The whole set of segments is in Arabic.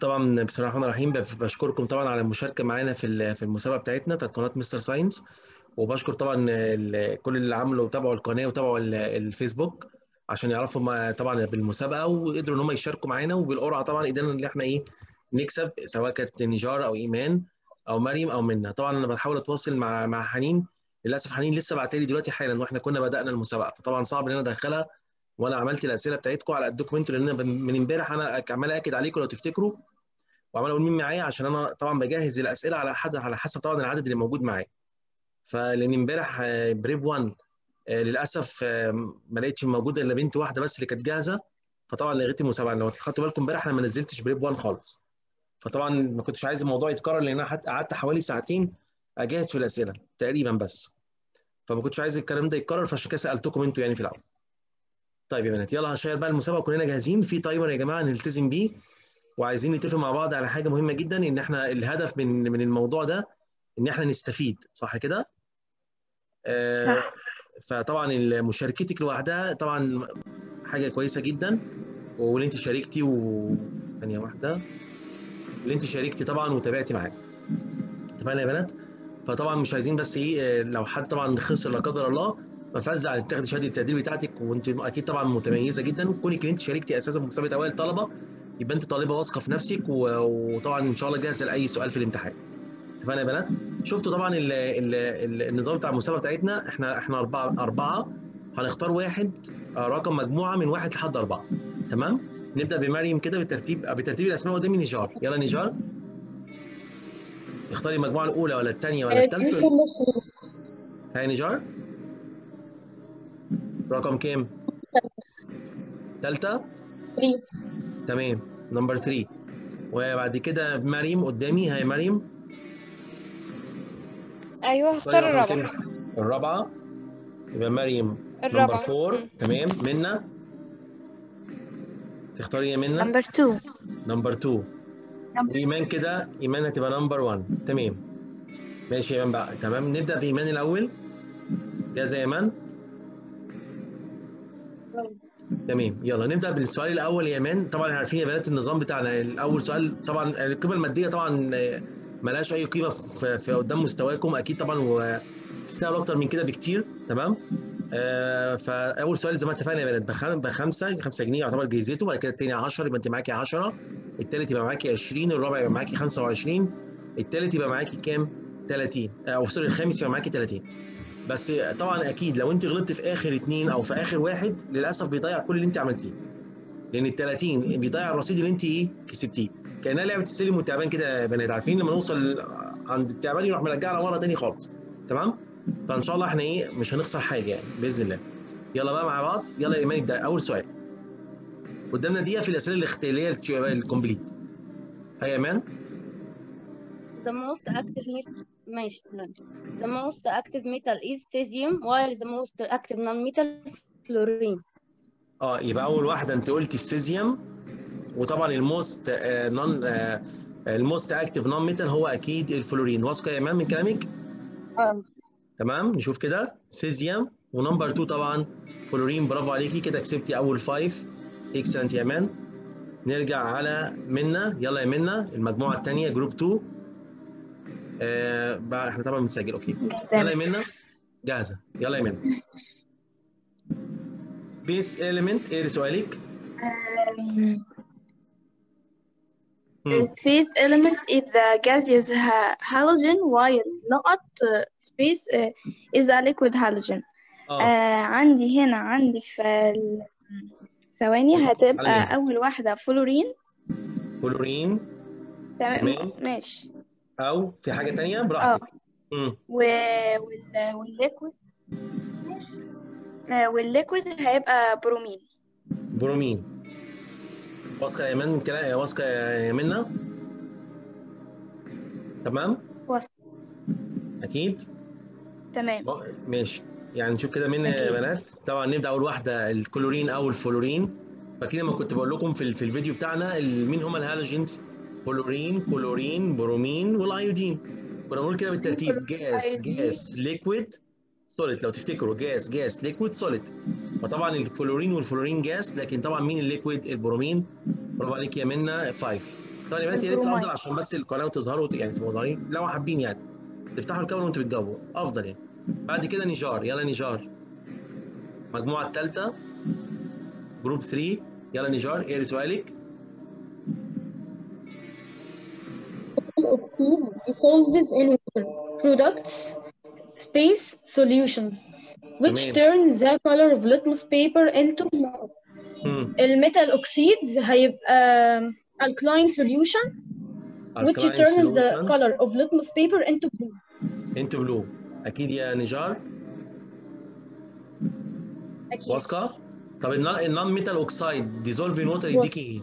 طبعا بسم الله الرحمن الرحيم. بشكركم طبعا على المشاركه معانا في المسابقه بتاعتنا بتاعت قناه مستر ساينس. وبشكر طبعا كل اللي عملوا وتابعوا القناه وتابعوا الفيسبوك عشان يعرفوا طبعا بالمسابقه، وقدروا ان هم يشاركوا معانا، وبالقرعه طبعا قدرنا ان احنا نكسب، سواء كانت نجار او ايمان او مريم او منا. طبعا انا بحاول اتواصل مع حنين. للاسف حنين لسه بعت لي دلوقتي حالا واحنا كنا بدانا المسابقه، فطبعا صعب ان انا ادخلها وانا عملت الاسئله بتاعتكم على قدكم انتوا، لان أنا من امبارح انا عمال اكد عليكم لو تفتكروا، وعمال اقول مين معايا عشان انا طبعا بجهز الاسئله على حسب طبعا العدد اللي موجود معايا. فلان امبارح بريب 1 للاسف ما لقيتش موجوده الا بنت واحده بس اللي كانت جاهزه، فطبعا لغيت المسابقه. لو خدتوا بالكم امبارح انا ما نزلتش بريب 1 خالص، فطبعا ما كنتش عايز الموضوع يتكرر، لان انا قعدت حوالي ساعتين اجهز في الاسئله تقريبا بس، فما كنتش عايز الكلام ده يتكرر، فعشان كده سالتكم انتوا في الاول. طيب يا بنات، يلا هشير بقى المسابقه، كلنا جاهزين في تايمر يا جماعه نلتزم بيه، وعايزين نتفق مع بعض على حاجه مهمه جدا، ان احنا الهدف من الموضوع ده ان احنا نستفيد، صح كده؟ صح. فطبعا مشاركتك لوحدها طبعا حاجه كويسه جدا، واللي انت شاركتي ثانيه واحده، اللي انت شاركتي طبعا وتابعتي معانا، اتفقنا يا بنات؟ فطبعا مش عايزين بس لو حد طبعا خسر لا قدر الله، ففزع تاخدي شهاده التقدير بتاعتك، وانت اكيد طبعا متميزه جدا، كونك ان انت شاركتي اساسا في مسابقه اوائل الطلبه، يبقى انت طالبه واثقه في نفسك، وطبعا ان شاء الله جاهزه لاي سؤال في الامتحان. اتفقنا يا بنات؟ شفتوا طبعا النظام بتاع المسابقه بتاعتنا، احنا اربعه هنختار واحد، رقم مجموعه من واحد لحد اربعه. تمام؟ نبدا بمريم كده بترتيب الاسماء قدامي. نجار، يلا نجار، تختاري المجموعه الاولى ولا الثانيه ولا الثالثه؟ هاي نجار، رقم كام؟ ثالثه؟ تمام، نمبر 3. وبعد كده مريم قدامي، هاي مريم، ايوه، تختاري هختار رقم الرابعة. كام؟ الرابعه. يبقى مريم نمبر الرابعة. 4. تمام، منا تختاري ايه منا؟ نمبر 2. نمبر 2. نمبر وايمان كده، ايمان هتبقى نمبر 1. تمام، ماشي يا ايمان بقى. تمام، نبدا بايمان الاول. جاهزه يا ايمان؟ تمام، يلا نبدا بالسؤال الاول يا ايمان. طبعا عارفين يا بنات النظام بتاعنا، الاول سؤال طبعا القيمه الماديه طبعا ملهاش اي قيمه في قدام مستواكم اكيد طبعا، وتستاهلوا اكتر من كده بكتير. تمام؟ فاول سؤال زي ما اتفقنا يا بنات ب5 جنيه يعتبر جايزته، بعد كده الثاني 10 يبقى انت معاكي 10، الثالث يبقى معاكي 20، الرابع يبقى معاكي 25، الثالث يبقى معاكي كام؟ 30، او سوري الخامس يبقى معاكي 30. بس طبعا اكيد لو انت غلطت في اخر اثنين او في اخر واحد للاسف بيضيع كل اللي انت عملتيه، لان ال 30 بيضيع الرصيد اللي انت كسبتيه. كانها لعبه السلم والتعبان كده يا بنات، عارفين لما نوصل عند التعبان يروح مرجعنا ورا تاني خالص. تمام؟ فان شاء الله احنا مش هنخسر حاجه باذن الله. يلا بقى مع بعض، يلا يا ايمان ابدا. اول سؤال قدامنا دقيقه في الاسئله الاختياريه الكومبليت. هيا يا ايمان. The most active metal ماشي. The most active metal is cesium while the most active non-metal fluorine. يبقى اول واحده انت قلتي السيزيوم، وطبعا الموست اكتيف نون ميتال هو اكيد الفلورين. واثقه يا ايمان من كلامك؟ اه تمام، نشوف كده. سيزيوم ونمبر 2 طبعا فلورين. برافو عليكي، كده كسبتي اول 5. اكسلنت يا ايمان. نرجع على منا، يلا يا منا المجموعه الثانيه جروب 2. بقى احنا طبعا بنسجل، اوكي. جاهزة يا يلا يا مستر. منا، جاهزه؟ يلا يا منا. سبيس اليمنت، ايه سؤالك؟ Space element is the gaseous halogen while not space is a liquid halogen. عندي في ثواني على هتبقى أول واحدة فلورين. فلورين. تمام، تمام، ماشي. او في حاجه ثانيه اه براحتك. والليكويد ماشي. والليكويد هيبقى برومين. برومين. واثقه يا ايمان من كلام؟ واثقه يا منا؟ تمام؟ وصل. اكيد. تمام، ماشي. يعني نشوف كده مين يا أكيد. بنات. طبعا نبدا اول واحده الكلورين او الفلورين. فاكرين لما كنت بقول لكم في الفيديو بتاعنا مين هم الهالوجينز؟ فلورين، كلورين، برومين، والايودين. كنا بنقول كده بالترتيب: جاس، أيودين. جاس، ليكويد، سوليد. لو تفتكروا جاس، جاس، ليكويد، سوليد. فطبعا الكلورين والفلورين جاس، لكن طبعا مين الليكويد؟ البرومين. برافو عليك يا منى، 5. طبعا يا بنات يا ريت البرومايد. الافضل عشان بس القناه وتظهروا يعني تبقوا ظاهرين لو حابين يعني تفتحوا الكاميرا وانتوا بتجاوبوا افضل يعني. بعد كده نيجار، يلا نيجار المجموعه الثالثه جروب 3. يلا نيجار ايه سؤالك؟ of food dissolves in water products space solutions which تمام. turn the color of litmus paper into blue. الميتال oxides هيبقى alkaline solution which alkaline turns the solution color of litmus paper into blue. into blue. اكيد يا نيجار أكيد. واثقه؟ طب النون ميتال اوكسايد ديزولف ان ووتر يديكي ايه؟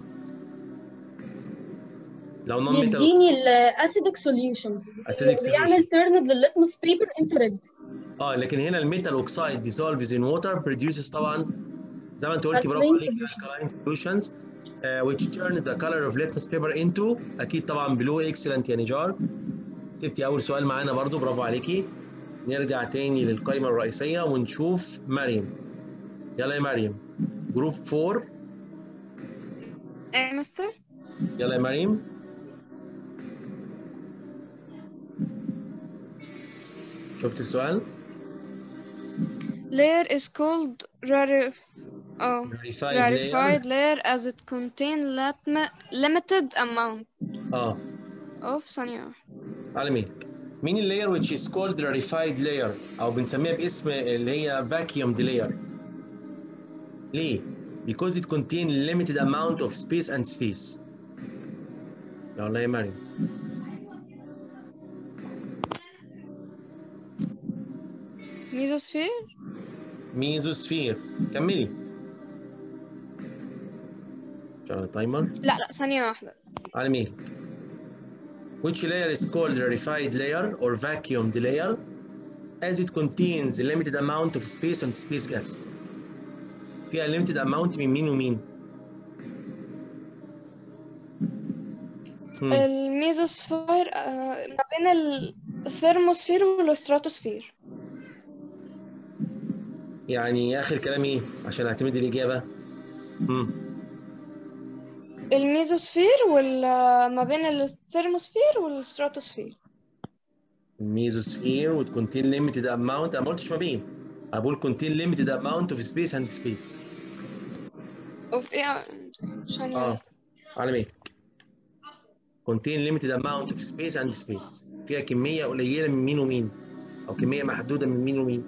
لو نون ميتال يديني ال acidic solutions acidic بيعمل solution. turn the litmus paper into red. لكن هنا الميتال اوكسايد dissolves in water produces طبعا زي ما انت قلتي برافو alkaline عليك solution. alkaline solutions which turn the color of litmus paper into اكيد طبعا blue. excellent يا نيجار، سبتي اول سؤال معانا برضو برافو عليكي. نرجع تاني للقائمه الرئيسيه ونشوف مريم. يلا يا مريم جروب 4. ايه مستر؟ يلا يا مريم. شفت السؤال؟ Layer is called rarefied layer as it contain limited amount of ثانية. على مين اللاير which is called rarefied layer او بنسميها باسم اللي هي vacuumed layer؟ ليه؟ because it contain limited amount of space and space. يلا يا مريم. ميزوسفير كملي. شغل التايمر. لا ثانية واحدة. على مين؟ which layer is called rarefied layer or vacuumed layer as it contains a limited amount of space and space gas. فيها limited amount من مين ومين؟ الميزوسفير ما بين الثرموسفير والستراتوسفير. يعني آخر كلام إيه؟ عشان أعتمد الإجابة. الميزوسفير ما بين الثرموسفير والستراتوسفير. الميزوسفير وتكونتين limited amount. أنا ما قلتش ما بين، أنا بقول contain limited amount of space and space. of إيه؟ على مين؟ contain limited amount of space and space. فيها كمية قليلة من مين ومين؟ أو كمية محدودة من مين ومين؟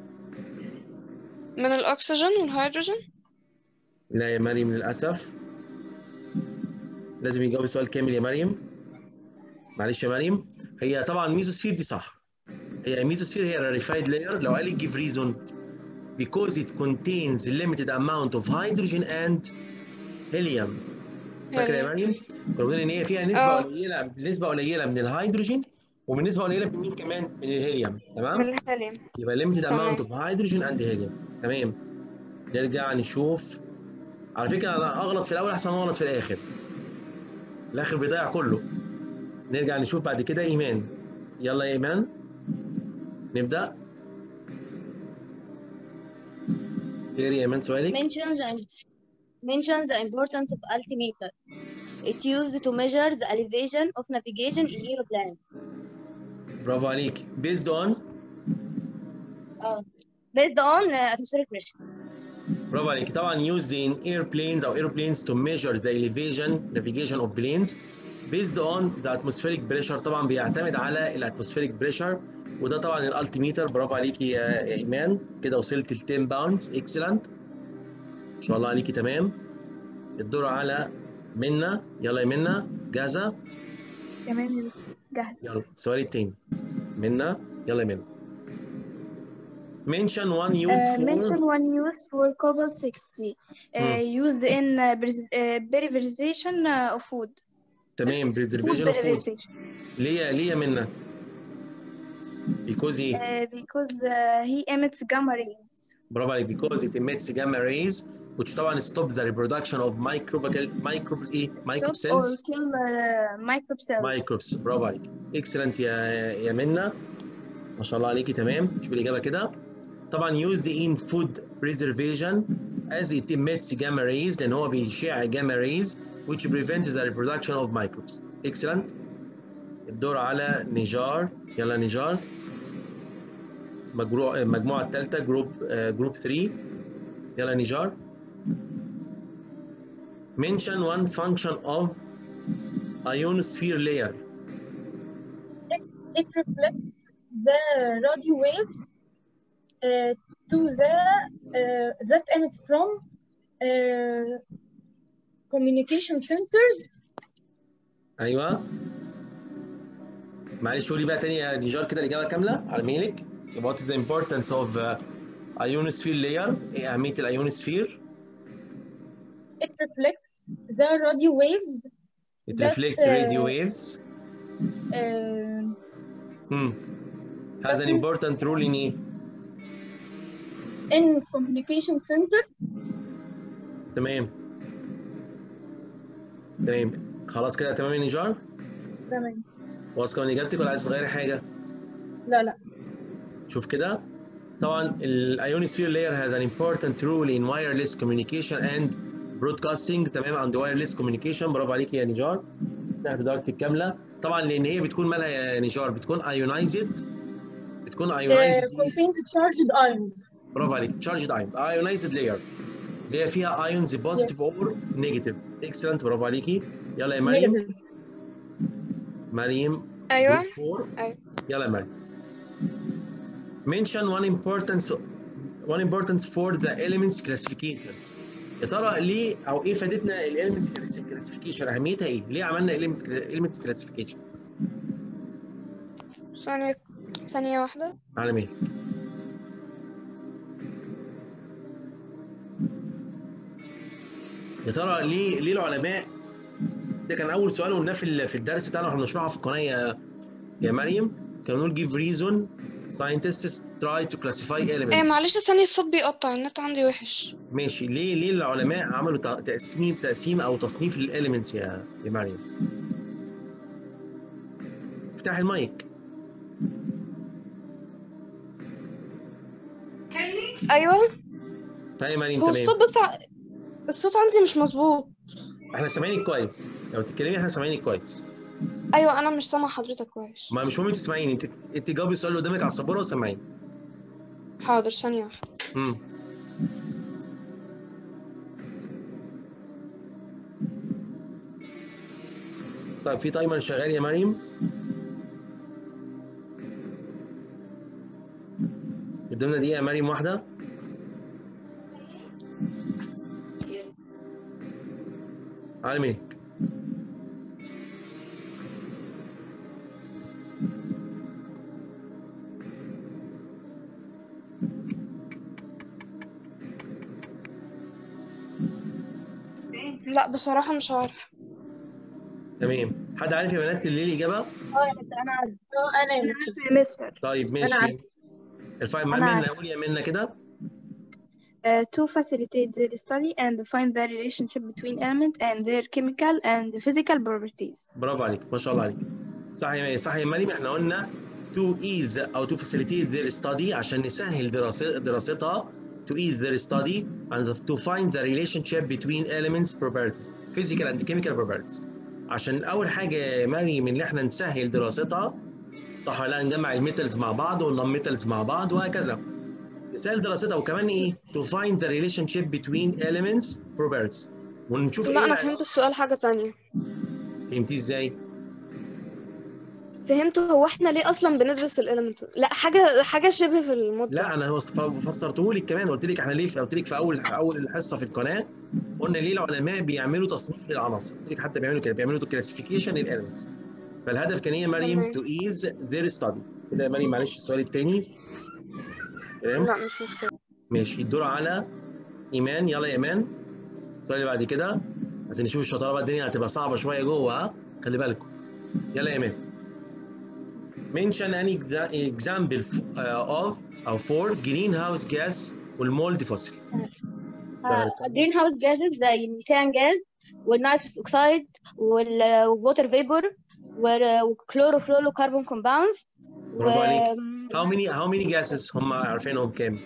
من الأكسجين والهيدروجين؟ لا يا مريم للأسف. لازم يجاوب السؤال كامل يا مريم. معلش يا مريم. هي طبعا ميزوسفير دي صح. هي ميزوسفير هي rarefied layer. لو قال لي give reason because it contains limited amount of hydrogen and helium. فاكرة يا مريم؟ كنا بنقول إن هي فيها نسبة قليلة من الهيدروجين ومن نسبة قليلة من مين كمان؟ من الهيليوم. تمام؟ من الهيليوم. يبقى limited amount of hydrogen and helium. تمام. نرجع نشوف. على فكرة أنا أغلط في الأول أحسن ما أغلط في الآخر. الآخر بيضيع كله. نرجع نشوف بعد كده إيمان. يلا يا إيمان نبدأ. إيه يا إيمان سؤالك؟ Mention the importance of altimeter. It's used to measure the elevation of navigation in aeroplanes. برافو عليك. Based on atmospheric pressure. برافو عليك. طبعا used in airplanes أو airplanes to measure the elevation navigation of planes based on the atmospheric pressure. طبعا بيعتمد على الاتموسفيريك بريشر وده طبعا الالتيميتر. برافو عليكي يا ايمان. كده وصلت ل 10 باوندز. اكسلنت ان شاء الله عليكي. تمام. الدور على منى. يلا يا منى جاهزه؟ تمام يا مستر جاهزة. يلا السؤال التاني. منى يلا يا منى. mention one use for cobalt 60 used in preservation of food. تمام. preservation of food. ليه يا منى؟ because because he emits gamma rays. برافو عليك. because it emits gamma rays which طبعا stops the reproduction of microbe cells or kill microbe cells. microbes. برافو عليك. excellent يا منى ما شاء الله عليكي. تمام. شوف الإجابة كده. طبعا used in food preservation as it emits gamma rays لأن هو بيشع gamma rays which prevents the reproduction of microbes. Excellent. الدور على نيجار. يلا نيجار. المجموعة الثالثة جروب 3. يلا نيجار. Mention one function of ionosphere layer. It reflects the radio waves to the that emit from communication centers. ايوه معلش قولي بقى تاني يا نيجار كده الاجابه كامله على ميلك. What is the importance of ionosphere layer؟ ايه اهميه الايونوسفير؟ It reflects the radio waves. It that, reflects radio waves. Has an important role in ايه؟ in communication center. تمام خلاص كده تمام يا نيجار؟ تمام. واثقه من اجابتك ولا عايز تغيري حاجه؟ لا. شوف كده طبعا الايونوسفير layer has an important role in wireless communication and broadcasting. تمام عند wireless communication. برافو عليكي يا نيجار. تاخد درجتك كامله طبعا لان هي بتكون مالها يا نيجار؟ بتكون ionized. contains charged ions. برافو عليك. charged ions ionized layer اللي هي فيها ions positive or negative. excellent برافو عليكي. يلا يا مريم. مريم. ايوه. يلا يا مريم. mention one importance for the elements classification. يا ترى ليه او ايه فادتنا الاليمنتس كلاسيفيكيشن؟ اهميتها ايه؟ ليه عملنا الاليمنتس كلاسيفيكيشن؟ ثانية واحدة. على مهلك. يا ترى ليه العلماء، ده كان اول سؤال قلناه في الدرس بتاعنا واحنا بنشرحه في القناه يا مريم، كانوا نقول give reason scientists try to classify elements. معلش ثانية الصوت بيقطع، النت عندي وحش. ماشي. ليه العلماء عملوا تقسيم او تصنيف للاليمنتس يا مريم؟ افتح المايك. ايوه. طيب يا مريم هو تمام. الصوت بس الصوت عندي مش مظبوط. احنا سامعينك كويس، لو تتكلمي احنا سامعينك كويس. ايوه انا مش سامع حضرتك كويس. ما مش مهم تسمعيني، انت جاوبي السؤال اللي قدامك على السبوره وسامعيني. حاضر ثانية واحدة. طيب في تايمر شغال يا مريم؟ قدامنا دقيقة يا مريم واحدة. على مهلك. لا بصراحة مش عارف. تمام. حد عارف يا بنات ليه الإجابة؟ انا يا مستر. طيب ماشي. ارفعي منى، قولي يا منى كده. To facilitate their study and find the relationship between elements and their chemical and physical properties. برافو عليك، ما شاء الله عليك. صح يا مريم. احنا قلنا to ease أو to facilitate their study عشان نسهل دراستها. To ease their study and to find the relationship between elements properties, physical and chemical properties. عشان أول حاجة يا مريم إن احنا نسهل دراستها، صح ولا لا؟ نجمع الميتالز مع بعض والنون ميتالز مع بعض وهكذا. نسهل دراستها. وكمان إيه؟ To find the relationship between elements properties. ونشوف لا إيه. أنا فهمت السؤال حاجة تانية. فهمتيه إزاي؟ فهمت هو احنا ليه اصلا بندرس الاليمنت؟ لا حاجه شبه في المده. لا انا فسرته لك كمان. قلت لك احنا ليه، قلت لك في اول الحصه في القناه قلنا ليه العلماء بيعملوا تصنيف للعناصر. قلت لك حتى بيعملوا كلاسيفيكيشن للاليمنتس. فالهدف كان ايه يا مريم؟ تو ايز ذير ستادي. كده يا مريم معلش السؤال الثاني. تمام؟ لا مش مشكله. ماشي. الدور على ايمان. يلا يا ايمان. السؤال اللي بعد كده عايزين نشوف الشطاره بقى، الدنيا هتبقى صعبه شويه جوه، خلي بالكم. يلا يا ايمان. mention an example of or for greenhouse gas والمولد فوسيل. green house gases زي الميثان جاز والنيتروس اوكسايد والووتر فيبور والكلوروفلورو كربون كومباوندز. برافو عليك. how many gases هم عارفينهم كام؟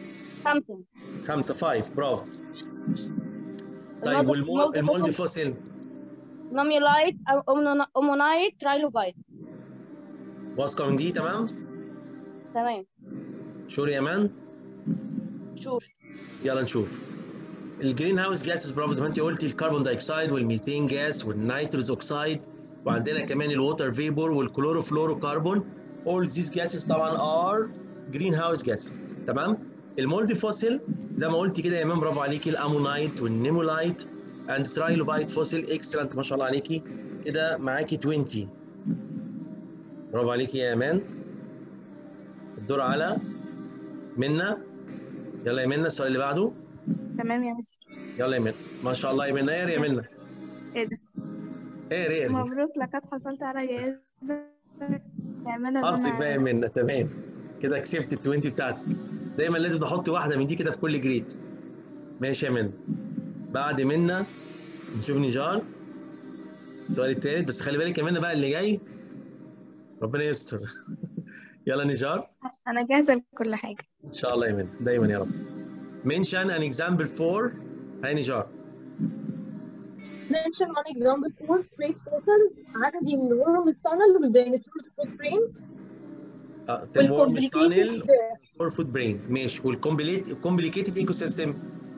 5. 5. برافو. طيب والمولد فوسيل؟ نوميلايت أمونايت ترايلوبايت. واثقه من دي؟ تمام. تمام. شور يا مان. شور. يلا نشوف الجرين هاوس جاسز. برافو، زي ما انت قلتي الكربون دايوكسيد والميثين جاس والنيتروس اوكسيد، وعندنا كمان الووتر فيبور والكلوروفلورو كربون. all these gases طبعا are greenhouse gases. تمام. المولدي فوسيل زي ما قلتي كده يا ايمان، برافو عليكي، الامونايت والنيمولايت اند ترايلوبايت فوسيل. اكسلنت، ما شاء الله عليكي، كده معاكي 20. برافو عليكي يا ايمان. الدور على منى. يلا يا منى السؤال اللي بعده. تمام يا مستر. يلا يا منى. ما شاء الله يا منى. اقري يا منى. ايه ده؟ اقري. مبروك لقد حصلت على جائزة كاملة حظك بقى يا دون منى. تمام كده كسبت ال 20 بتاعتك. دايما لازم نحط واحده من دي كده في كل جريد. ماشي يا منى. بعد منى نشوف نيجار السؤال الثالث، بس خلي بالك يا منى بقى اللي جاي ربنا يستر. يلا نيجار. أنا جاهزة لكل حاجة. ان شاء الله يا منى دايما يا رب. mention an example for. هاي نيجار. mention one example for great photos. عندي الورم tunnel والديناصور's footprint والcomplicated or footprint. ماشي. والcomplicated ecosystem.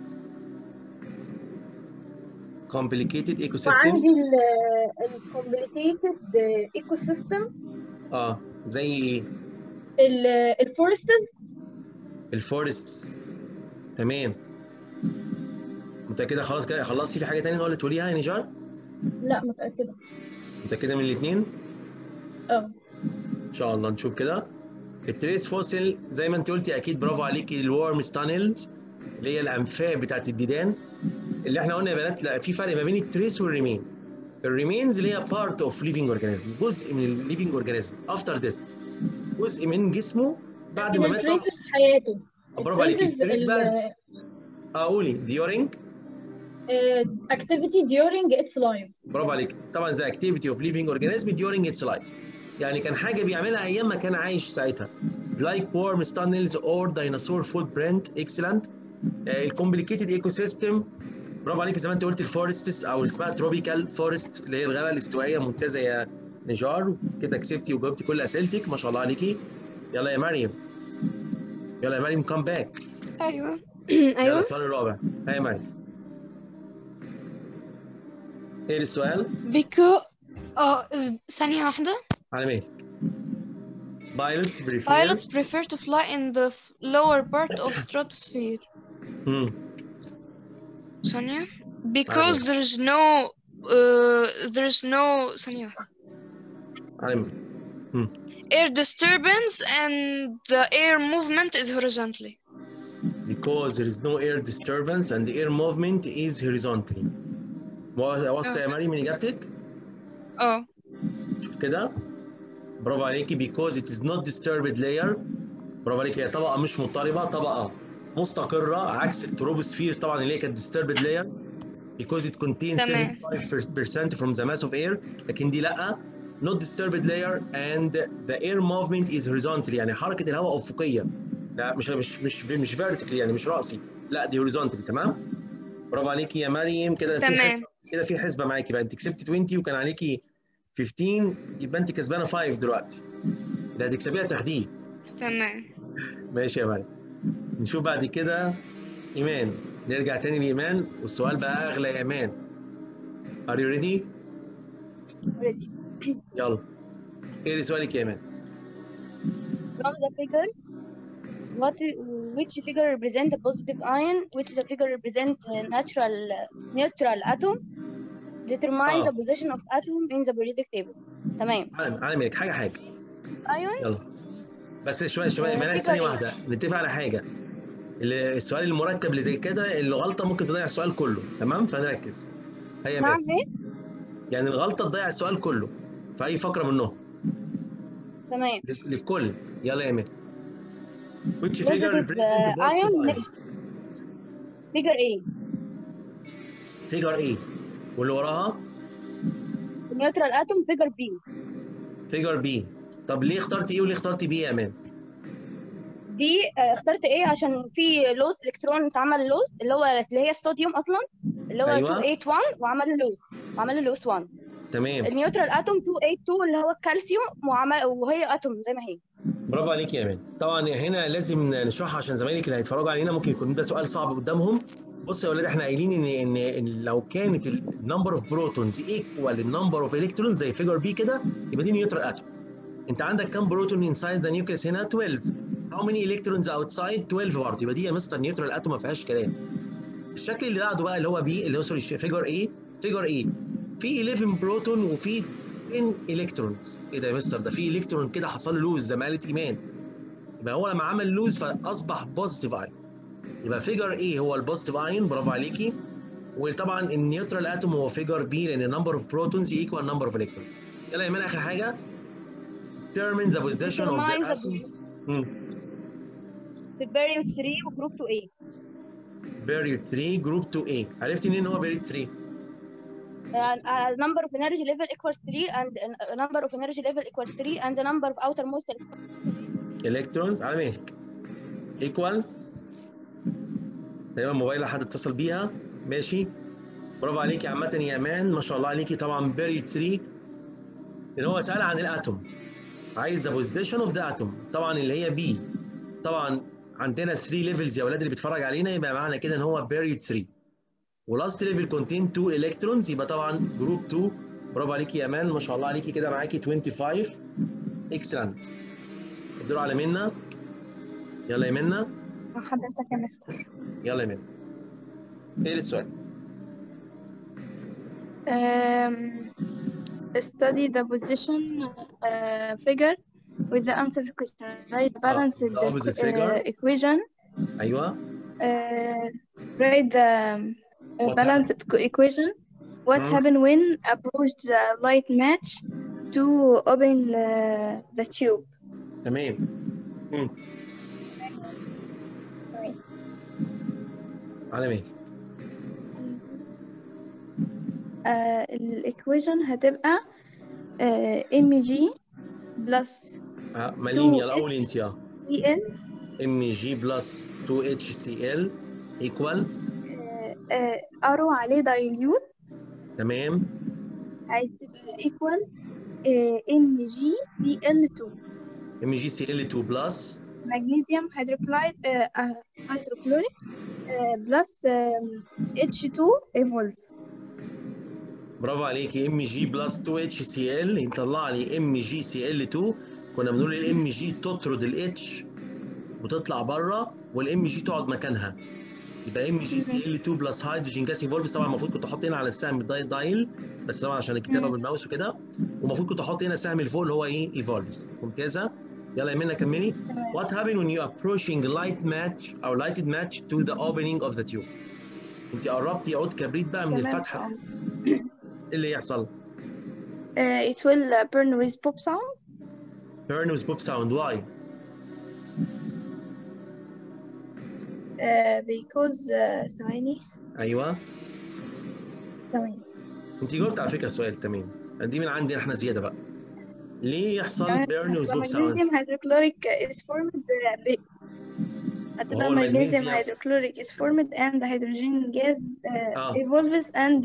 complicated ecosystem. وعندي complicated ecosystem. زي ايه؟ الفورستس. تمام. متأكدة خلاص كده خلصتي؟ في حاجة تانية ولا تقوليها يا نيجار؟ لا متأكدة. متأكدة من الاثنين؟ ان شاء الله نشوف كده. التريس فوسيل زي ما انت قلتي اكيد، برافو عليكي، الورم ستانلز اللي هي الانفاق بتاعت الديدان. اللي احنا قلنا يا بنات لا في فرق ما بين التريس والريمين. الريمينز اللي هي بارت اوف ليفينج اورجانيزم، جزء من الليفينج اورجانيزم افتر ديث، جزء من جسمه بعد ما مات. في حياته. برافو عليكي. التريس بقى قولي ديورينج activity during its life. برافو عليك. طبعا زي activity of living organism during its life، يعني كان حاجه بيعملها ايام ما كان عايش ساعتها. like worm tunnels or dinosaur footprint. excellent. الكومبليكيتد ايكو سيستم برافو عليك، زي ما انت قلت الفورستس او اسمها تروبيكال فورست اللي هي الغابه الاستوائيه. ممتازه يا نيجار، كده كسبتي وجاوبتي كل اسئلتك، ما شاء الله عليكي. يلا يا مريم. يلا يا مريم كم باك. ايوه يلا السؤال الرابع. ها يا مريم. ايه السؤال؟ ثانية واحدة. على مين؟ Pilots prefer to fly in the lower part of stratosphere. ثانية. Because there is no ثانية واحدة. على مين؟ Air disturbance and the air movement is horizontally. Because there is no air disturbance and the air movement is horizontally. واثقة يا مريم من إجابتك؟ شوف كده. برافو عليكي. because it is not disturbed layer. برافو عليكي. هي طبقة مش مضطربة، طبقة مستقرة عكس التروبوسفير طبعا اللي هي كانت disturbed layer. because it contains 75% from the mass of air. لكن دي لأ. not disturbed layer and the air movement is horizontally، يعني حركة الهواء أفقية. لا مش vertically، يعني مش رأسي، لا دي horizontally. تمام. برافو عليكي يا مريم. كده تمام. كده في حسبة معاكي بقى، انت كسبتي 20 وكان عليكي 15، يبقى انت كسبانة 5 دلوقتي. ده هتكسبيها تحديد. تمام. ماشي يا مريم. نشوف بعد كده إيمان. نرجع تاني لإيمان والسؤال بقى أغلى يا إيمان. Are you ready؟ ready. يلا. ايه سؤالك يا إيمان؟ From the figure, which figure represent the positive ion, which the figure represent neutral atom, determine the position of atom in the periodic table. تمام. على مالك حاجة. ايون. يلا. بس شوية إيمان، ثانية واحدة نتفق على حاجة. السؤال المرتب اللي زي كده اللي غلطة ممكن تضيع السؤال كله، تمام؟ فنركز. هيا نعم ايه؟ يعني الغلطة تضيع السؤال كله في أي فقرة منهم. تمام. للكل. يلا يا إيمان. Which figure represent the positive ion? Figure A. Figure A. واللي وراها؟ neutral atom figure B. Figure B. طب ليه اخترتي A وليه اخترتي B يا أمان؟ دي اخترت A عشان في لوز الكترون اتعمل لوز اللي هي الصوديوم اصلا اللي هو أيوة. 281 وعمل له لوز 1. تمام. النيوترال اتوم 282 اللي هو الكالسيوم وهي اتوم زي ما هي. برافو عليك يا امان. طبعا هنا لازم نشرحها عشان زمايلك اللي هيتفرجوا علينا ممكن يكون ده سؤال صعب قدامهم. بصوا يا ولاد، احنا قايلين ان لو كانت النمبر اوف بروتونز ايكوال النمبر اوف الكترونز زي فيجر بي كده، يبقى دي نيوترال اتوم. انت عندك كام بروتون انسايد ذا نيوكليس هنا؟ 12. هاو ماني الكترونز اوتسايد؟ 12 برضه. يبقى دي يا مستر نيوترال اتوم ما فيهاش كلام. الشكل اللي بعده بقى اللي هو بي، اللي هو سوري فيجر ايه؟ فيجر ايه؟ في 11 بروتون وفي 10 الكترونز. ايه ده يا مستر؟ ده في الكترون كده حصل له لوز زي ما قالت ايمان. يبقى هو لما عمل لوز فاصبح بوزيتيف ايون. يبقى فيجر ايه هو البوزيتيف ايون. برافو عليكي. وطبعا النيوترال اتوم هو فيجر بي لان نمبر اوف بروتونز ايكوال نمبر اوف الكترونز. يلا يا ايمان اخر حاجه. determine the position of the atom. في البيريود 3 وجروب 2A. بيريود 3 جروب 2A. عرفتي منين ان هو بيريود 3؟ number of energy level equals 3 and number of energy level equals 3 and the number of outermost electrons على مهلك equal. تقريبا موبايل حد اتصل بيها. ماشي. برافو عليكي عامة يا امان، ما شاء الله عليكي. طبعا بيريود 3 لان هو سأل عن الاتوم، عايز the position of the atom طبعا اللي هي بي. طبعا عندنا 3 ليفلز يا اولاد اللي بيتفرج علينا، يبقى معنى كده ان هو بيريود 3 ولاست ليفل كونتين 2 الكترونز، يبقى طبعا جروب 2. برافو عليكي يا امان، ما شاء الله عليكي. كده معاكي 25. اكسلنت. ادوا على منا. يلا يا منا. حضرتك يا مستر. يلا يا منا. ايه السؤال؟ Study the position figure with the answer question. Write the balanced the opposite figure. equation. ايوه. Write the balanced equation. What happened when approached the light match to open the tube? تمام. Sorry. على مين؟ الإيكويشن هتبقى mg بلس مالين يلا قولي انت يا CL mg بلس 2HCl ايكوال ارو عليه دايليوت. تمام. هتبقى ايكوال MgCl2. MgCl2 بلس مغنيسيوم هيدروكلايد هيدروكلوريك بلس H2 ايفولف. برافو عليكي. Mg بلس 2HCl يطلع لي MgCl2. كنا بنقول الام جي تطرد الاتش وتطلع بره والام جي تقعد مكانها، يبقى MgCl2 بلس هيدروجين جاس ايفولفز. طبعا المفروض كنت احط هنا على السهم دايل بس طبعا عشان الكتابه بالماوس وكده، ومفروض كنت احط هنا السهم اللي فوق اللي هو ايه ايفولفز. ممتازه. يلا يا منى كملي. What happened when you approaching light match or lighted match to the opening of the tube؟ انت قربتي عود كبريت بقى من الفتحه. ايه اللي يحصل؟ It will burn with pop sound. Burn with pop sound. Why? Because ثواني. ايوه ثواني. انت جاوبت على فكره السؤال تمام. دي من عندي احنا زياده بقى. ليه يحصل burn with pop sound؟ Magnesium hydrochloric is formed. هتبقى magnesium hydrochloric is formed and the hydrogen gas evolves and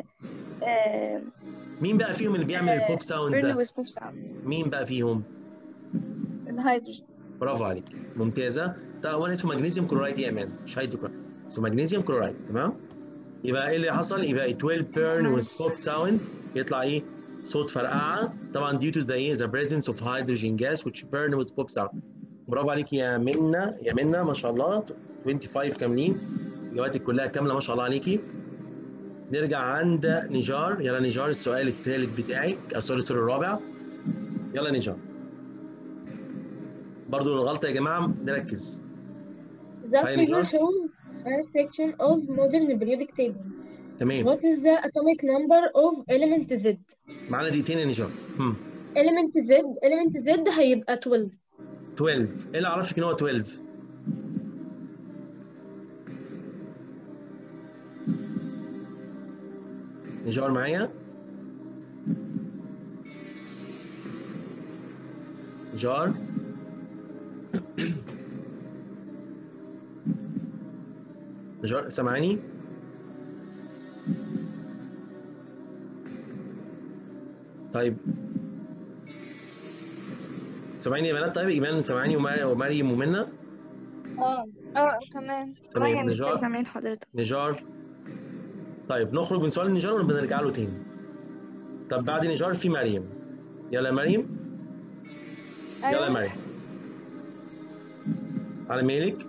مين بقى فيهم اللي بيعمل البوب ساوند ده؟ burn with pop sound. مين بقى فيهم؟ الهيدروجين. برافو عليك ممتازه. ده هو اسمه مغنيسيوم كلورايد يا امان، مش هيدروكلورايد، اسمه مغنيسيوم كلورايد. تمام. يبقى ايه اللي حصل؟ يبقى it will burn with pop sound. يطلع ايه؟ صوت فرقعه طبعا due to the presence of hydrogen gas which burn with pop sound. برافو عليك يا منى. يا منى ما شاء الله 25 كاملين، اجاباتك كلها كامله ما شاء الله عليكي. نرجع عند نجار. يلا نجار السؤال الثالث بتاعك، السؤال الرابع. يلا نجار. برضو الغلطه يا جماعه نركز. The figure shows a section of modern periodic table. تمام. What is the atomic number of element Z؟ معانا دقيقتين يا نجار. element Z هيبقى 12. 12. ايه اللي عرفك ان هو 12؟ نجار معايا؟ نجار؟ نجار سامعاني؟ طيب سامعيني يا بنات؟ طيب ايمان سامعاني ومريم ومنى؟ تمام. تمام. يا مستر نجار سامعين حضرتك. نجار. طيب نخرج من سؤال نجار ونبقى نرجع له تاني. طب بعد نجار في مريم. يلا يا مريم. يلا يا أيوة. مريم على ميلك.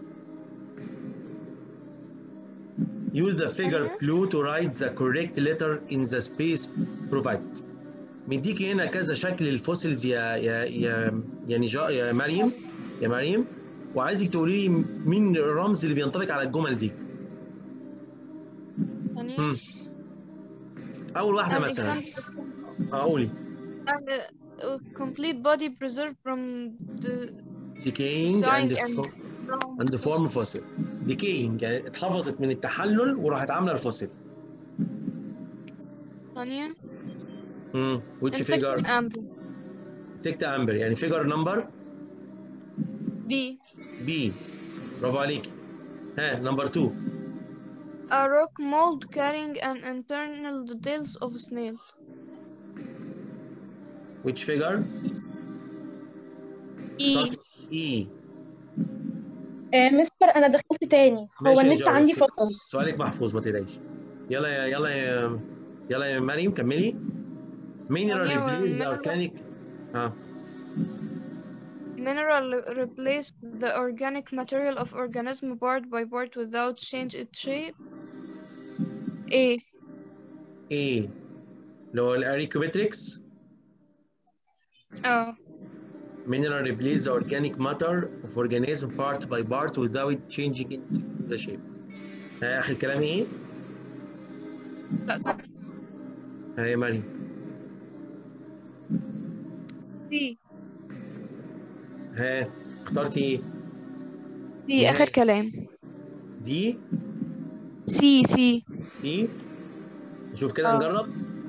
Use the figure clue to write the correct letter in the space provided. مديكي هنا كذا شكل الفوسيلز يا نجار يا مريم وعايزك تقولي لي مين الرمز اللي بينطبق على الجمل دي. ثانية. أول واحدة مثلا. قولي. Complete body preserved from the decaying and form fossil. decaying يعني اتحفظت من التحلل وراحت عاملة الفوسيل. ثانية. which figure؟ insect amber يعني figure number B. برافو عليكي. ها number 2. A rock mold carrying an internal details of a snail. which figure؟ E. مستر انا دخلت تاني، هو النت عندي فصل. سؤالك محفوظ ما تقلقيش. يلا يا مريم كملي. mineral replace the organic. Mineral replace the organic material of organism part by part without change its shape. A. اللي هو الاريكوبيتريكس. Mineral replace the organic matter of organism part by part without changing the shape. آخر كلام إيه؟ لا. يا مريم. دي. اخترتي إيه؟ دي آخر كلام. دي؟ سي. نشوف كده نجرب.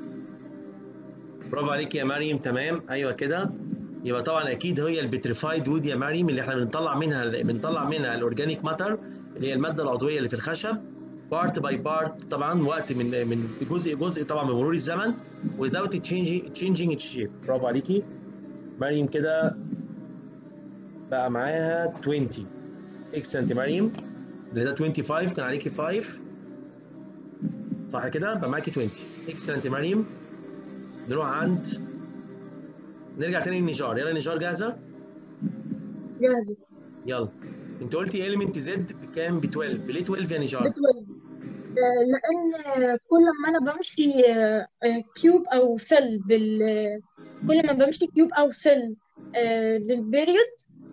برافو عليك يا مريم. تمام أيوه كده. يبقى طبعا اكيد هي البتريفايد وود يا مريم اللي احنا بنطلع منها الاورجانيك ماتر اللي هي الماده العضويه اللي في الخشب بارت باي بارت طبعا وقت من جزء طبعا بمرور الزمن without changing its shape. برافو عليكي مريم. كده بقى معاها 20. اكسلنت مريم. اللي ده 25 كان عليكي 5 صح كده؟ بقى معاكي 20. اكسلنت مريم. نرجع تاني للنجار. يلا نجار جاهزة؟ جاهزة. يلا. انت قلتي element Z بكام؟ ب 12. ليه 12 يا نجار؟ ب 12 لأن كل ما أنا بمشي كيوب أو سيل كل ما بمشي كيوب أو سيل للبيريود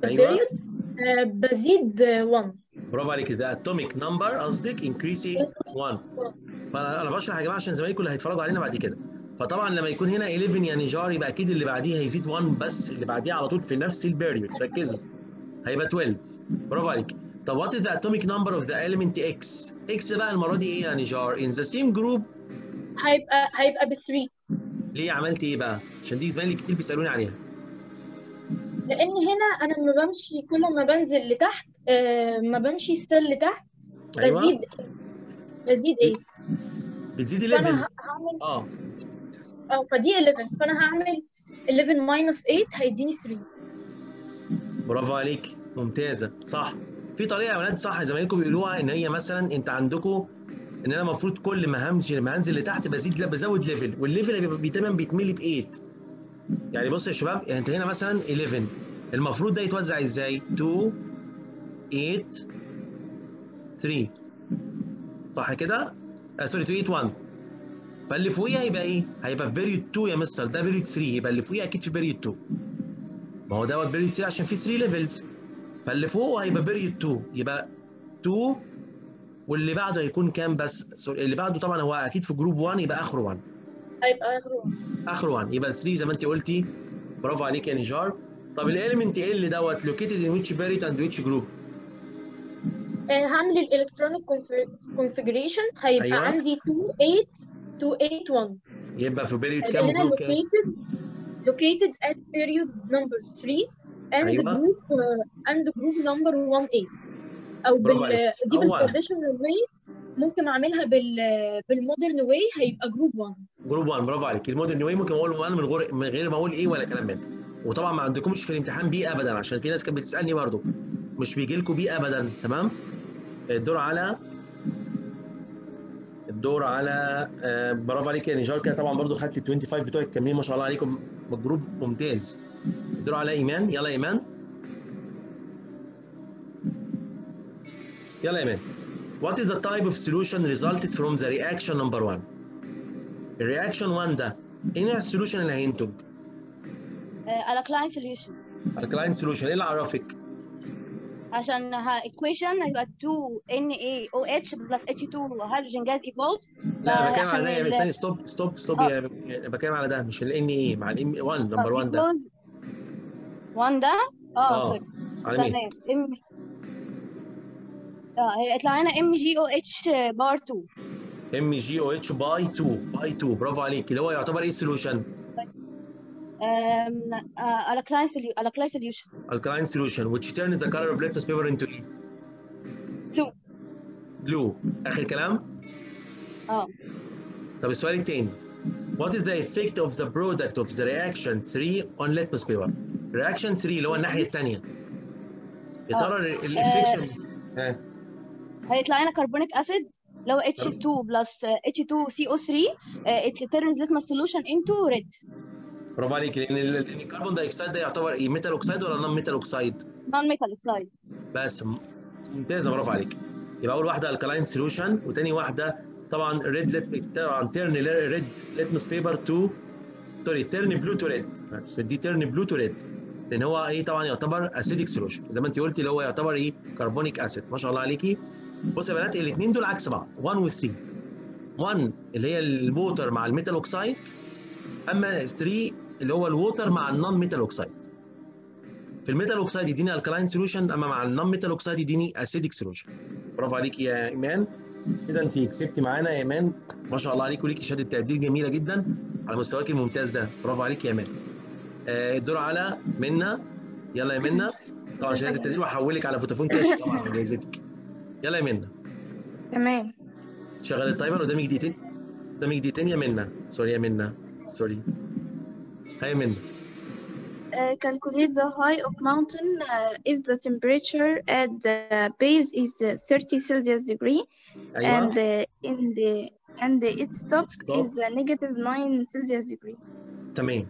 بزيد 1. برافو عليك. ده اتوميك نمبر قصدك increasing 1. فأنا بشرح يا جماعة عشان زمايلكم اللي هيتفرجوا علينا بعد كده. فطبعا لما يكون هنا 11 يا نجار يبقى اكيد اللي بعديه هيزيد 1 بس اللي بعديه على طول في نفس البيريود. ركزوا هيبقى 12. برافو عليك. طب what is the atomic number of the element X؟ X بقى المره دي ايه يا نجار؟ in the same group هيبقى ب 3. ليه عملت ايه بقى؟ عشان دي زمايلي كتير بيسالوني عليها. لان هنا انا لما بمشي كل ما بنزل لتحت ما بمشي ستيل لتحت بزيد 8. بتزيد 11. فانا هعمل فدي 11 فانا هعمل 11 minus 8 هيديني 3. برافو عليك ممتازه. صح. في طريقه يا ولاد صح زمايلكم بيقولوها ان هي مثلا انت عندكم ان انا المفروض كل ما هنزل لتحت بزود ليفل والليفل بيتملي ب 8. يعني بص يا شباب انت هنا مثلا 11 المفروض ده يتوزع ازاي؟ 2 8 3 صح كده؟ سوري 2 8 1. فاللي فوقيها هيبقى ايه؟ هيبقى في بيريود 2 يا مستر. ده بيريود 3 يبقى اللي فوقيها اكيد في بيريود 2. ما هو دوت بيريود 3 عشان في 3 ليفلز. فاللي فوق هيبقى بيريود 2 يبقى 2 واللي بعده هيكون كام بس؟ اللي بعده طبعا هو اكيد في جروب 1 يبقى اخره 1. هيبقى اخره 1 يبقى 3 زي ما انت قلتي. برافو عليك يا نجار. طب الاليمنت ال دوت لوكيتد ان ويتش بيريود اند ويتش جروب؟ هعمل الالكترونيك كونفيجريشن هيبقى أيوة. عندي 281 يبقى في بيريود كام وجروب كام؟ located at period number 3 and أيوة. group number 18 او دي بالتراديشنال واي. ممكن اعملها بالمودرن واي هيبقى جروب 1. جروب 1 برافو عليك. المودرن واي ممكن اقول 1 من غير ما اقول ايه ولا كلام من ده. وطبعا ما عندكمش في الامتحان بي ابدا، عشان في ناس كانت بتسالني برضو مش بيجي لكم بي ابدا. تمام. الدور على برافو عليك يا نجار، كده طبعا برضو خدت ال 25 بتوعك كاملين ما شاء الله عليكم، مجروب ممتاز. الدور على ايمان. يلا ايمان. يلا ايمان. What is the type of solution resulted from the reaction number 1؟ الرياكشن 1 ده ايه نوع السوليوشن اللي هينتج؟ alkaline solution. alkaline solution. ايه اللي عرفك؟ عشان equation هيبقى 2NaOH plus H2 hydrogen gas evolved. لا بتكلم على ده يا عشان ثاني. ستوب يا بتكلم على ده مش ال Na مع ال 1 نمبر 1 ده. 1 ده سوري. على مين؟ هيطلع لنا MgOH باور 2. MgOH باي 2 برافو عليك. اللي هو يعتبر ايه السوليوشن؟ alkaline solution. alkaline solution which turns the color of litmus paper into ايه؟ blue. اخر كلام؟ طب السؤال الثاني. What is the effect of the product of the reaction 3 on litmus paper؟ reaction 3 اللي هو الناحية الثانية. يا ترى الافكشن هيطلع لنا كربونيك اسيد اللي هو H2 plus H2CO3 it turns litmus solution into red. برافو عليك. لان الكربون دايوكسيد ده يعتبر ايه؟ ميتال اوكسيد ولا نون ميتال اوكسيد؟ نون ميتال اوكسيد. بس ممتازه برافو عليك. يبقى اول واحده الكلاين سوليوشن، وثاني واحده طبعا طبعا تيرن ريد ليتمس بيبر تو سوري تيرن بلو تو ريد. دي تيرن بلو تو ريد لان هو ايه طبعا يعتبر اسيديك سوليوشن زي ما انت قلتي اللي هو يعتبر ايه؟ كربونيك اسيد. ما شاء الله عليكي. بص يا بنات الاثنين دول عكس بعض 1 و 3. 1 اللي هي الووتر مع الميتال اوكسيد، اما 3 اللي هو الووتر مع النون ميتال اوكسيد. في الميتال اوكسيد يديني الكلاين سوليوشن، اما مع النون ميتال اوكسيد يديني اسيديك سوليوشن. برافو عليكي يا ايمان. كده انت كسبتي معانا يا ايمان، ما شاء الله عليكي، وليكي شهاده تقدير جميله جدا على مستواك الممتاز ده. برافو عليكي يا ايمان. الدور على منى. يلا يا منى. طبعا شهاده التقدير وهحولك على فودافون كاش طبعا على جايزتك. يلا يا منى. تمام. شغل التايمر. قدامك دقيقتين يا منى. سوري يا منى سوري. هاي منى. Calculate the height of mountain if the temperature at the base is 30 Celsius degree أيوة. and its top is negative 9 Celsius degree. تمام.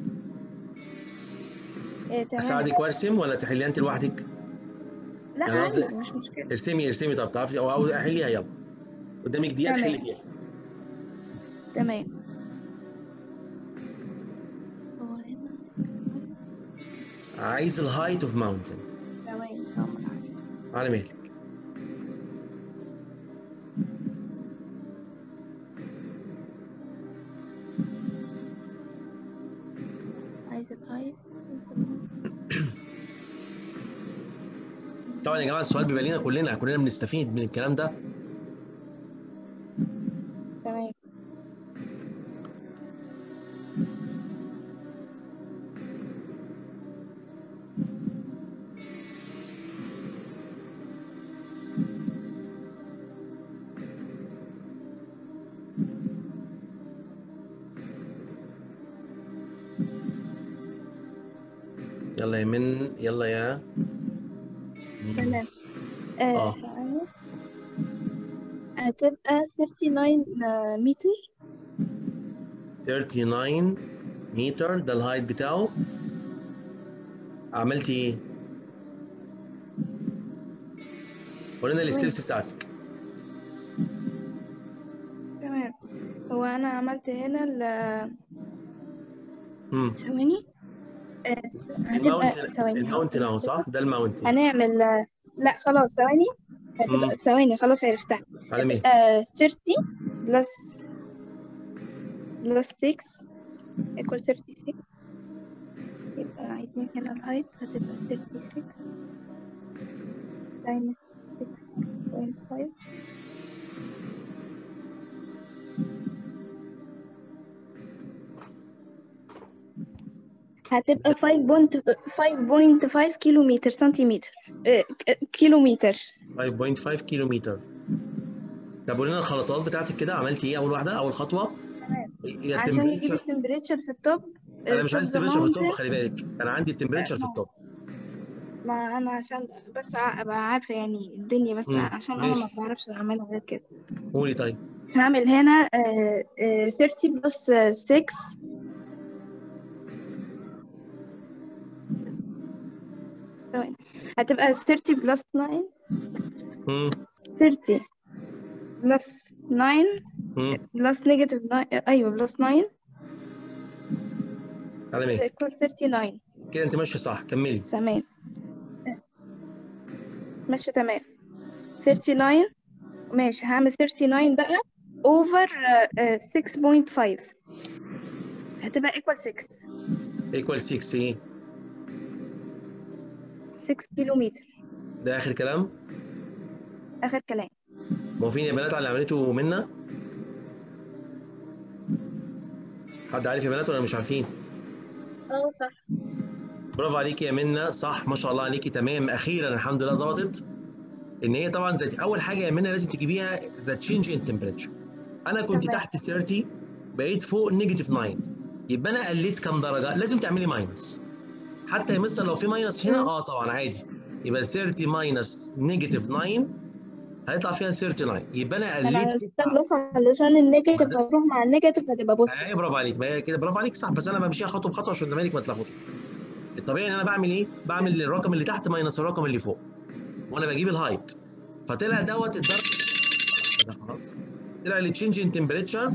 تمام. اساعدك وارسم ولا تحليها انت لوحدك؟ لا يعني عادي مش مشكلة. ارسمي. طب تعرفي او احليها. يلا قدامك دقيقة تحلي فيها. تمام. عايز الهايت اوف ماونتن. على مهلك. عايز الهايت. طبعا يا جماعة السؤال بيبقى لينا كلنا بنستفيد من الكلام ده. تمام. يلا يا من. يلا يا تمام. ثواني. هتبقى 39 متر. 39 متر ده الهايت بتاعه. عملتي ايه؟ قولنا الستبس بتاعتك. تمام. هو انا عملت هنا ثواني. هتبقى ثواني. الماونتن اهو صح؟ ده الماونتن. هنعمل لا خلاص ثواني. هتبقى ثواني خلاص عرفتها. هتبقى 30 بلس 6 equal 36. يبقى عايزين هنا الهايت هتبقى 36 times 6.5. هتبقى 5.5 كيلومتر سنتيمتر كيلومتر. 5.5 كيلومتر. طب قولي لنا الخطوات بتاعتك كده. عملتي ايه اول واحده؟ اول خطوه. تمام. هي عشان يجيب التمبريتشر. التمبريتشر في التوب. انا مش عايز التمبريتشر في التوب، mountain. خلي بالك انا عندي التمبريتشر في التوب. ما انا عشان بس ابقى عارفه يعني الدنيا، بس عشان انا ما ماشي، بعرفش اعملها غير كده. قولي طيب. هعمل هنا 30 بلس 6 هتبقى 30 بلس 9. 30 بلس 9 بلس نيجاتيف 9. ايوه بلس 9 على مالك equal 39. كده انت ماشيه صح، كملي. تمام ماشي تمام. 39 ماشي. هعمل 39 بقى over 6.5 هتبقى equal 6. ايكوال 6 ايه؟ 6 كيلومتر. ده اخر كلام؟ اخر كلام. موافقين يا بنات على اللي عملته منا؟ حد عارف يا بنات ولا مش عارفين؟ صح. برافو عليكي يا منا، صح ما شاء الله عليكي، تمام. اخيرا الحمد لله ظبطت. ان هي طبعا زي اول حاجه يا منا لازم تجيبيها ذا تشينج ان تمبريتشر. انا كنت تمام. تحت 30 بقيت فوق نيجاتيف 9، يبقى انا قلت كام درجه؟ لازم تعملي ماينس. حتى يا مستر لو في ماينس هنا طبعا عادي، يبقى 30 ماينس نيجاتيف 9 هيطلع فيها 39، يبقى انا انا قلت عملتها بلس علشان النيجاتيف هتروح مع النيجاتيف هتبقى بوزيتيف. ايوه برافو عليك، ما هي كده برافو عليك صح، بس انا بمشيها خطوه بخطوه عشان زمايلك ما تلخبطوش. الطبيعي ان انا بعمل ايه؟ بعمل الرقم اللي تحت ماينس الرقم اللي فوق وانا بجيب الهايت، فطلع دوت الدرجه كده خلاص. طلع التشينج ان تمبريتشر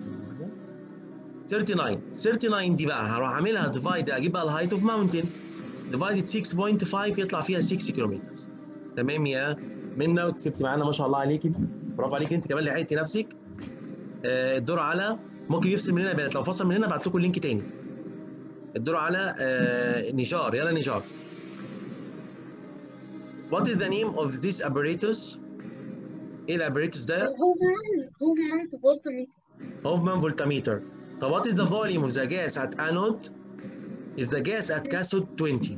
39. 39 دي بقى هروح اعملها ديفايد، اجيب بقى الهايت اوف ماونتن ديفايدد 6.5 يطلع فيها 6 كيلومتر. تمام يا منى، وكسبت معانا ما شاء الله عليكي، برافو عليكي انت كمان لحقتي نفسك. الدور على، ممكن يفصل مننا يا بنات، لو فصل مننا ابعت لكم اللينك تاني. الدور على نجار، يلا نجار. What is the name of this apparatus؟ ايه الابريتوس ده؟ هوفمان فولتميتر. Hoffman voltmeter. طب what is the volume of the gas at anode if the gas at cathode 20؟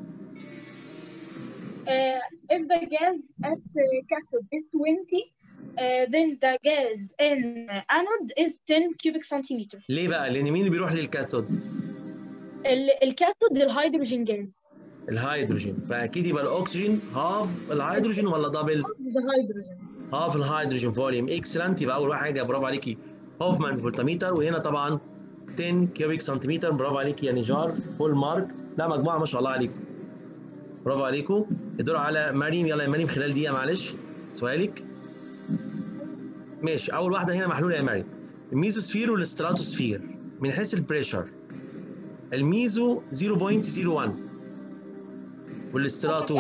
If the gas at cathode is 20, then the gas in anode is 10 cubic centimeter. ليه بقى؟ لأن مين اللي بيروح للكاثود؟ الكاثود الهيدروجين جاز. الهيدروجين، فأكيد يبقى الأكسجين هاف الهيدروجين ولا دبل؟ هاف الهيدروجين فوليوم. اكسلنت، يبقى أول حاجة برافو عليكي هوفمانز فولتميتر، وهنا طبعا 10 كيوبيك سنتيمتر. برافو عليكي يا نجار، فول مارك. لا مجموعة ما شاء الله عليكم، برافو عليكم. الدور على مريم، يلا يا مريم خلال دقيقة معلش سؤالك. ماشي، أول واحدة هنا محلولة يا مريم، الميزوسفير والستراتوسفير من حيث البريشر. الميزو 0.01 والاستراتو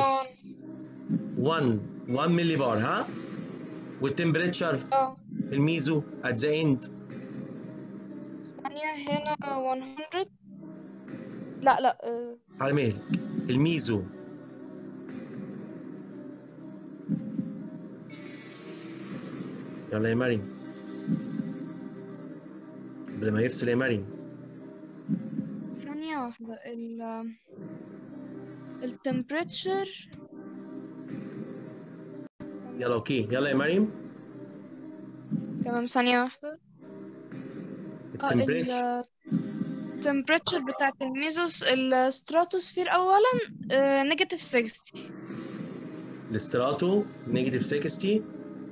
1 ملي بار، ها؟ والتمبريتشر في الميزو at the end ثانية هنا 100. لا على مهلك. الميزو يلا يا مريم قبل ما يفصل يا مريم. ثانية واحدة. التمبريتشر. يلا اوكي، يلا يا مريم. تمام ثانية واحدة. التمبريتشر التمبريتشر بتاعت الميزوس الستراتوسفير أولا نيجاتيف 60. الاستراتو نيجاتيف 60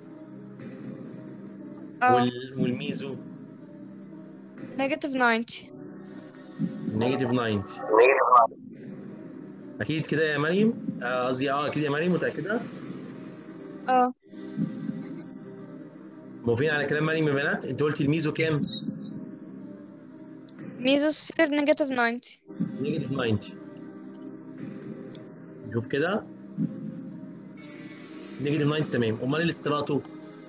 والميزو نيجاتيف 90. نيجاتيف 90. اكيد كده يا مريم، قصدي اكيد يا مريم، متاكده؟ موافقين على كلام مريم يا بنات؟ انت قلتي الميزو كام؟ ميزوسفير نيجاتيف 90. نيجاتيف 90. نشوف كده، نيجاتيف 90 تمام. امال الاستراتو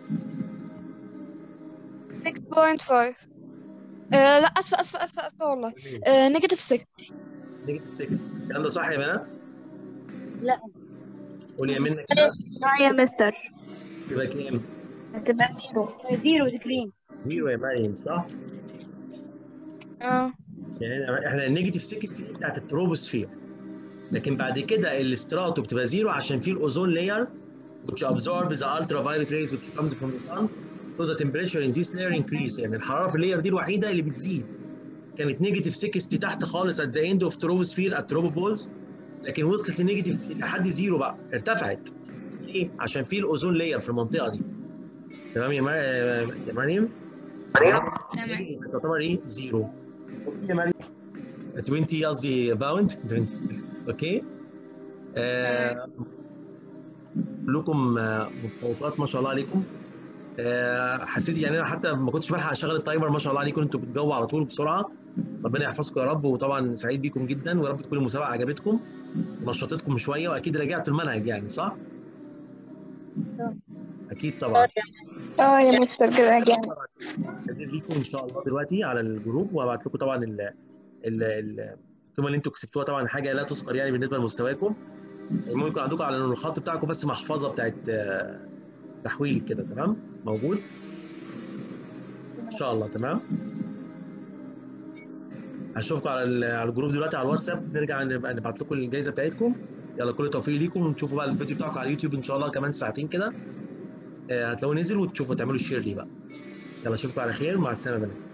6.5. لا اسفه والله. نيجاتيف 60. نيجاتيف 60. الكلام ده صح يا بنات؟ لا. قولي يا منى كده. لا يا مستر. يبقى كام؟ هتبقى 0. 0 سكرين. 0 يا مريم صح؟ يعني احنا النيجاتيف 60 بتاعت التروبوسفير، لكن بعد كده الاستراتو بتبقى 0 عشان فيه الاوزون لاير which absorbs the ultraviolet rays which comes from the sun So the temperature in this layer increase. يعني الحراره في اللاير دي الوحيده اللي بتزيد. كانت نيجاتيف 60 تحت خالص at the end of troposphere at tropopause، لكن وصلت لنيجاتيف لحد زيرو بقى، ارتفعت. ليه؟ عشان في الاوزون لاير في المنطقه دي. تمام يا مريم؟ تمام. تعتبر ايه؟ زيرو. يا مريم 20 قصدي باوند 20. اوكي؟ كلكم متفوقات ما شاء الله عليكم. حسيت يعني انا حتى ما كنتش بلحق اشغل التايمر، ما شاء الله عليكم انتوا بتجاوبوا على طول بسرعه. ربنا يحفظكم يا رب، وطبعا سعيد بيكم جدا، ويا رب تكون المسابقه عجبتكم ونشطتكم شويه، واكيد راجعتوا المنهج يعني صح؟ اكيد طبعا. يا مستر كده جامد. هنزل ليكم ان شاء الله دلوقتي على الجروب، وهبعت لكم طبعا القيمه اللي انتوا كسبتوها، طبعا حاجه لا تذكر يعني بالنسبه لمستواكم. المهم يكون عندكم على الخط بتاعكم بس محفظه بتاعت تحويل كده، تمام؟ موجود ان شاء الله. تمام، هشوفكم على الجروب دلوقتي على الواتساب، نرجع نبعت لكم الجائزه بتاعتكم. يلا كل التوفيق ليكم، ونشوفوا بقى الفيديو بتاعكم على اليوتيوب ان شاء الله كمان ساعتين كده. هتلاقوه نزل، وتشوفوا تعملوا الشير ليه بقى. يلا اشوفكم على خير، مع السلامه يا بنات.